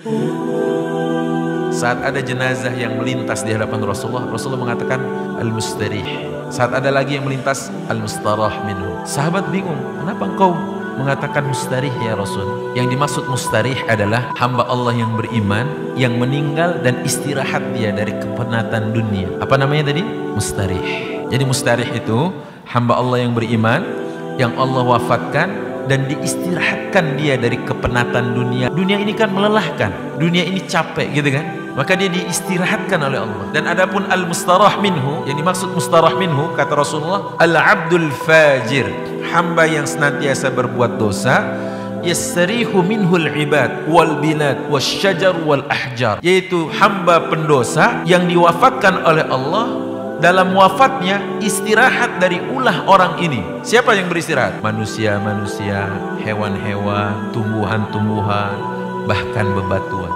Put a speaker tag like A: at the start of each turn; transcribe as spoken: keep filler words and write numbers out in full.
A: Saat ada jenazah yang melintas di hadapan Rasulullah, Rasulullah mengatakan al-mustarih. Saat ada lagi yang melintas, al-mustarah minhu. Sahabat bingung, kenapa engkau mengatakan mustarih ya Rasul? Yang dimaksud mustarih adalah hamba Allah yang beriman, yang meninggal dan istirahat dia dari kepenatan dunia. Apa namanya tadi? Mustarih. Jadi mustarih itu hamba Allah yang beriman, yang Allah wafatkan dan diistirahatkan dia dari kepenatan dunia. Dunia ini kan melelahkan, dunia ini capek gitu kan, maka dia diistirahatkan oleh Allah. Dan adapun al-mustarah minhu, yang dimaksud mustarah minhu kata Rasulullah, al-abdul fajir, hamba yang senantiasa berbuat dosa, yastarihu minhul ibad wal bilad wasyajar wal ahjar, yaitu hamba pendosa yang diwafatkan oleh Allah. Dalam wafatnya istirahat dari ulah orang ini. Siapa yang beristirahat? Manusia-manusia, hewan-hewan, tumbuhan-tumbuhan, bahkan bebatuan.